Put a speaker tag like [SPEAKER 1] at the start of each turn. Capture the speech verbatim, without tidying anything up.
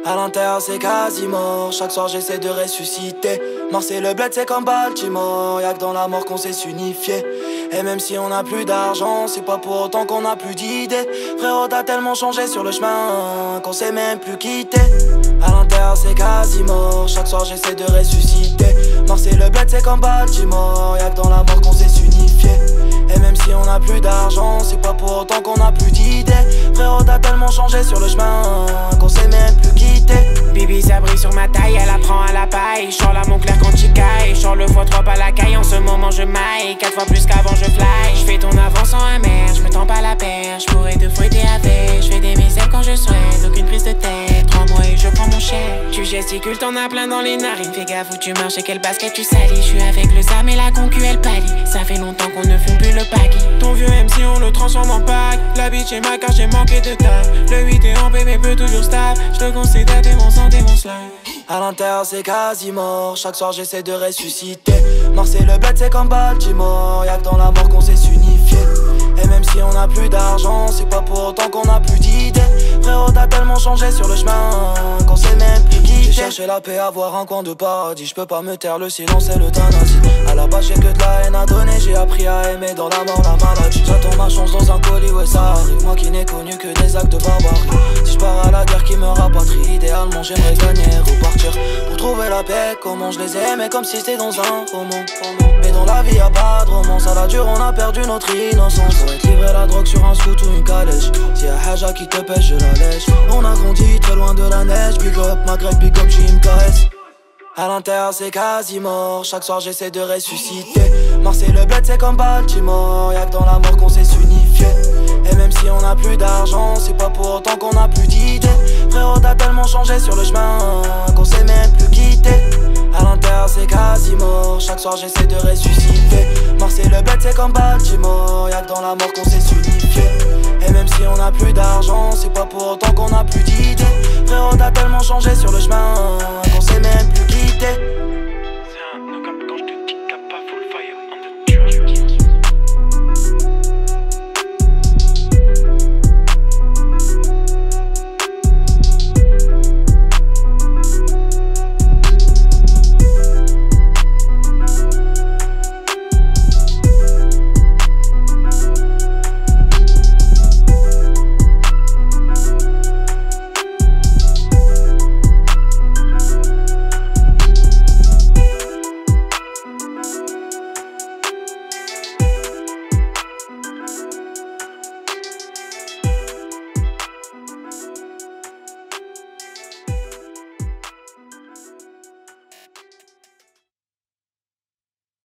[SPEAKER 1] À l'intérieur c'est quasi mort, chaque soir j'essaie de ressusciter. Marseille le bled c'est comme Baltimore, y'a que dans la mort qu'on sait s'unifier. Et même si on a plus d'argent, c'est pas pour autant qu'on a plus d'idées. Frérot t'as tellement changé sur le chemin qu'on sait même plus quitter. À l'intérieur c'est quasi mort, chaque soir j'essaie de ressusciter. Marseille le bled c'est comme Baltimore, y'a que dans la mort qu'on sait s'unifier. Et même si on a plus d'argent, c'est pas pour autant qu'on a plus d'idées. Frérot t'as tellement changé sur le chemin qu'on sait même plus quitter.
[SPEAKER 2] Bibi ça brille sur ma taille, elle apprend à la paille. J'sors la mon clair quand j'y caille, j'sors le fois trois pas la caille. En ce moment je maille, quatre fois plus qu'avant je fly. J'fais ton avance en un mer, j'me tends pas la paire. J'pourrais te fouetter avec, j'fais des messages quand je souhaite. Aucune prise de tête, trois mois et je prends mon chèque. Tu gesticules, t'en as plein dans les narines. Fais gaffe où tu marches et quel basket tu salis. J'suis avec le Sam et la concu elle pâlit. Ça fait longtemps qu'on ne fume plus le paquet. Ton vieux M C on le transforme en pack. La bitch est ma car j'ai manqué de taille. Le huit est en bébé peu toujours stable. J'te conseille d'être mon santé mon slime.
[SPEAKER 1] À l'intérieur c'est quasi mort, chaque soir j'essaie de ressusciter. Marseille le bled c'est comme Baltimore, y'a que dans la mort qu'on sait s'unifier. Et même si on a plus d'argent, c'est pas pour autant qu'on a plus d'idées. Frérot t'as tellement changé sur le chemin qu'on sait même plus quitter. J'ai cherché la paix, avoir un coin de paradis. J'peux pas me taire, le silence et l'euthanasie. À la base j'ai que de la haine à donner, j'ai appris à aimer dans la mort la maladie. J'attends ma chance dans un colis, ouais ça arrive. Moi qui n'ai connu que des actes de barbarie. Si j'pars à la guerre qui me rapatrie, idéalement j'aimerais gagner, repartir pour trouver la paix. Comment je les aimais comme si c'était dans un roman. Mais dans la vie y'a pas de romance, à la dure on a perdu notre innocence. Pour être livré la drogue sur un scoot ou une calèche, si y'a Haja qui te pêche je la lèche. On a grandi très loin de la neige, big up Maghreb, big up J M K S. À l'intérieur c'est quasi mort, chaque soir j'essaie de ressusciter. Marseille le bled c'est comme Baltimore, y'a que dans la mort qu'on sait s'unifier. Et même si on a plus d'argent, c'est pas pour autant qu'on a plus d'idées. Frérot t'as tellement changé sur le chemin qu'on sait même plus quitter. À l'intérieur c'est quasi mort, chaque soir j'essaie de ressusciter. Marseille le bled c'est comme Baltimore, y'a que dans la mort qu'on sait s'unifier. Et même si on a plus d'argent, c'est pas pour autant qu'on a plus d'idées. Frérot t'as tellement changé sur le chemin qu'on sait même plus quitter.